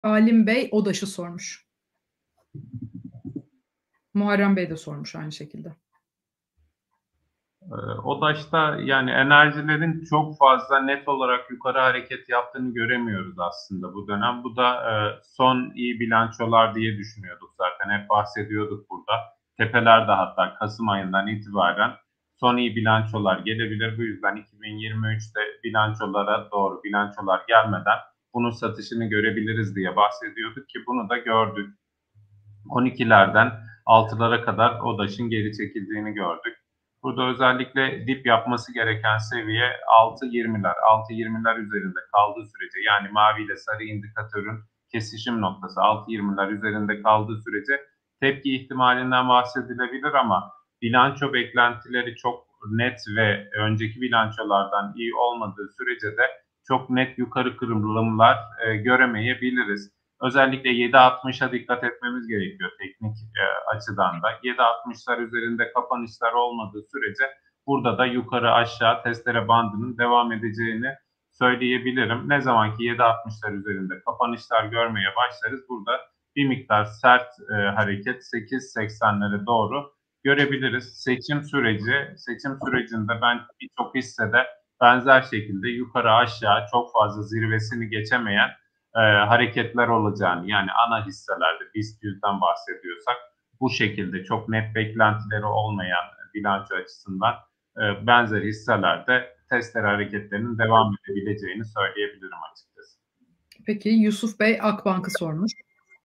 Alim Bey ODAŞ'ı sormuş. Muharrem Bey de sormuş aynı şekilde. ODAŞ'ta yani enerjilerin çok fazla net olarak yukarı hareket yaptığını göremiyoruz aslında bu dönem. Bu da son iyi bilançolar diye düşünüyorduk zaten. Hep bahsediyorduk burada. Tepelerde hatta Kasım ayından itibaren son iyi bilançolar gelebilir. Bu yüzden 2023'te bilançolara doğru bilançolar gelmeden bunun satışını görebiliriz diye bahsediyorduk ki bunu da gördük. 12'lerden 6'lara kadar ODAŞ'ın geri çekildiğini gördük. Burada özellikle dip yapması gereken seviye 6.20'ler. 6.20'ler üzerinde kaldığı sürece yani mavi ile sarı indikatörün kesişim noktası 6.20'ler üzerinde kaldığı sürece tepki ihtimalinden bahsedilebilir ama bilanço beklentileri çok net ve önceki bilançolardan iyi olmadığı sürece de çok net yukarı kırılımlar göremeyebiliriz. Özellikle 7.60'a dikkat etmemiz gerekiyor teknik açıdan da. 7.60'lar üzerinde kapanışlar olmadığı sürece burada da yukarı aşağı testere bandının devam edeceğini söyleyebilirim. Ne zaman ki 7.60'lar üzerinde kapanışlar görmeye başlarız burada bir miktar sert hareket 8.80'lere doğru görebiliriz. Seçim sürecinde ben birçok hissede benzer şekilde yukarı aşağı çok fazla zirvesini geçemeyen hareketler olacağını yani ana hisselerde BIST 100'den bahsediyorsak bu şekilde çok net beklentileri olmayan bilanço açısından benzer hisselerde testere hareketlerinin devam edebileceğini söyleyebilirim açıkçası. Peki Yusuf Bey Akbank'ı sormuş.